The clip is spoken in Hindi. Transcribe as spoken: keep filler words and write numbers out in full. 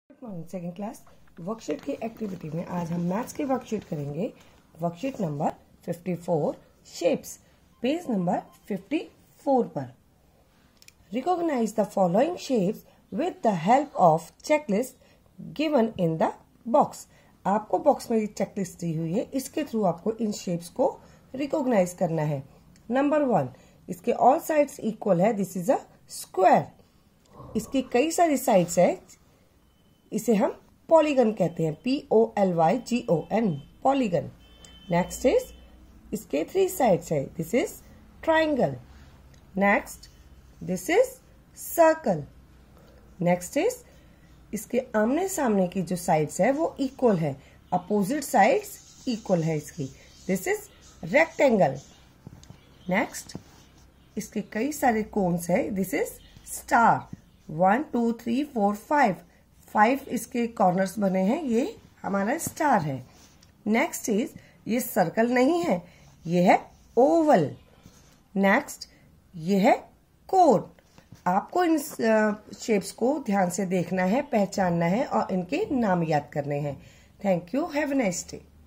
Good morning second class. Worksheet की एक्टिविटी में आज हम मैथ्स की वर्कशीट करेंगे। Worksheet number fifty four, shapes, page number fifty four पर। Recognise the following shapes with the help of checklist given in the box. आपको बॉक्स में चेकलिस्ट दी हुई है, इसके थ्रू आपको इन शेप्स को रिकॉग्नाइज करना है। नंबर वन, इसके ऑल साइड्स इक्वल है, दिस इज अ स्क्वायर। इसकी कई सारी साइड्स है, इसे हम पॉलीगन कहते हैं, P O L Y G O N, polygon. Next is इसके थ्री साइड्स है, this is triangle. Next this is circle. Next is इसके आमने सामने की जो साइड्स है वो इक्वल है, अपोजिट साइड्स इक्वल है इसकी, दिस इज रेक्टेंगल। नेक्स्ट इसके कई सारे कोन्स है, this is star. One two three four five five इसके कॉर्नर्स बने हैं, ये हमारा स्टार है। नेक्स्ट इज ये सर्कल नहीं है, ये है ओवल। नेक्स्ट ये है कोन। आपको इन शेप्स को ध्यान से देखना है, पहचानना है और इनके नाम याद करने हैं। Thank you, have a nice day.